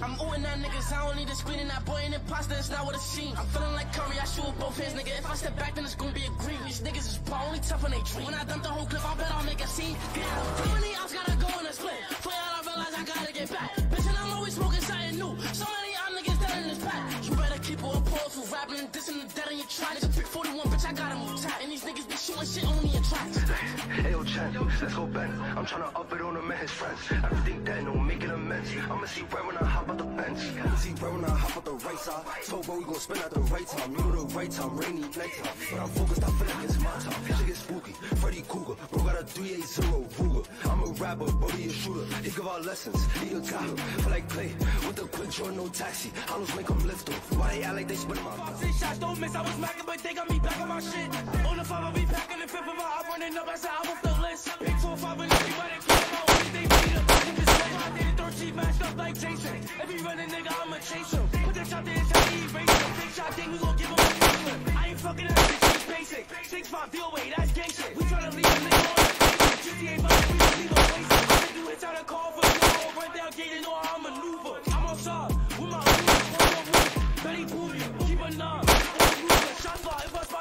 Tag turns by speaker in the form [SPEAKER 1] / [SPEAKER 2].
[SPEAKER 1] I'm oohing at niggas, I don't need to screen, and that boy ain't imposter, it's not what it seems. I'm feeling like Curry, I shoot with both hands, nigga. If I step back, then it's gonna be a green. These niggas is ball, only tough when they dream. When I dump the whole clip, I bet I'll make a scene. Yeah, how many ops gotta go in a split? For y'all, I realize I gotta get back. Bitch, and I'm always smoking something new. So many y'all niggas dead in this pack. You better keep it on pause for rapping and dissing the dead in your track. It's a 341, bitch, I gotta move tight. And these niggas be shooting shit on me in tracks.
[SPEAKER 2] Hey, yo, Chen, let's go Ben. I'm tryna up it on him and his friends. I don't think that no making amends. I'ma see right when I hop out the bench. I'ma see right when I hop out the right side. So where we gon' spend at the right time. You know the right time, rainy night time. But I'm focused, I feel like it's my time. Shit get spooky, Freddy Cougar. Bro got a 380 Ruger. I'm a rapper, Brody a shooter. He give out lessons, he a guy. Feel like play with the quick draw, no taxi. Hollows make them lift off. Why they act like they spin my
[SPEAKER 3] 6 shots don't miss, I was macking, but they got me back on my shit. On the 5, I'll be packing the 5th of my I'm running up, I said I'm off the list. Big 4, 5, and everybody care about what they beat up. I did a 13 matched up like Jason. Every running nigga, I'ma chase him. Put that shot there and try to erase him. Big shot thing, we gon' give him a facelift. I ain't fucking that bitch, she's basic. 6'5" deal weight, that's gang shit. We tryna leave a nigga on the face. GTA vibe, we don't leave a waste. I can do hits out of call for the run down gate and know how I maneuver. I'm on side with my roof, Betty Booty, keep a knob. Shots fly, if I